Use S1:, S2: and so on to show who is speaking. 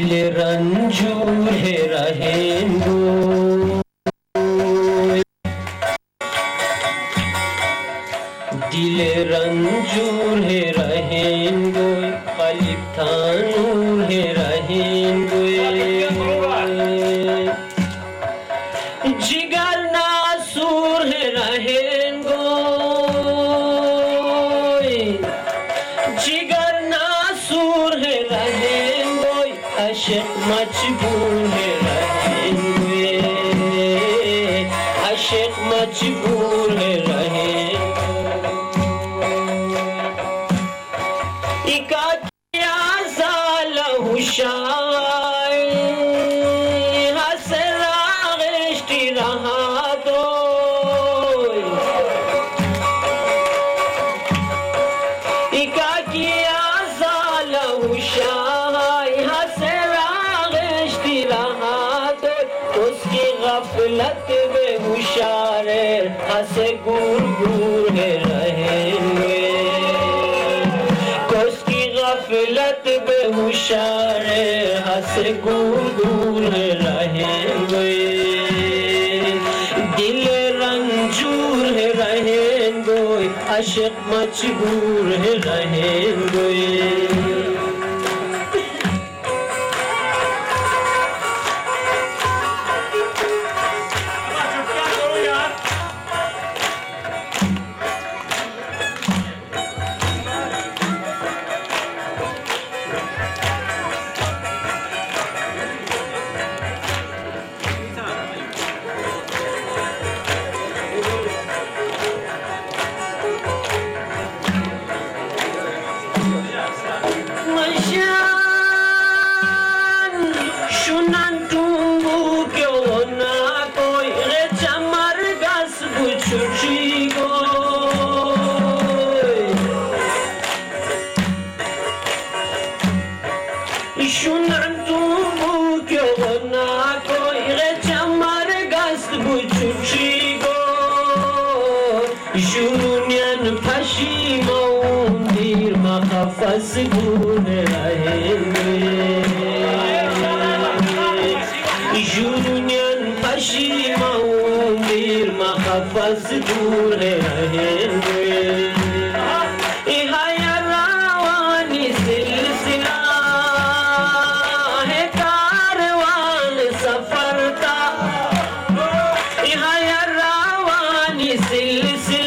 S1: दिल रंजूर है रहेंगो, दिल रंजूर है रहेंगो, खलीफ थानूर है रहेंगो, जिगर नासूर है रहेंगो, जिगर नासूर है रहेंगो, अशक मजबूर है रहेंगे, अशक मजबूर है रहेंगो, इका क्या साला हुशार हसरा गश्ती रहा दो, इका किया साला हुशार हसरा गश्ती रहा दो, उसकी गफलत में हुशार हंसे गुर गुर है रहेंगे, उसकी गफलत में हुशार हंसे गुर गुर है रहेंगे, दिल रंजूर है रहेंगे, अशक मजबूर है रहेंगे। Junian Pashimon dir makhafas gun rahengue, Junian Pashimon dir makhafas gun rahengue, ihaya rawani silsila hai karwan safar ka, ihaya rawani silsila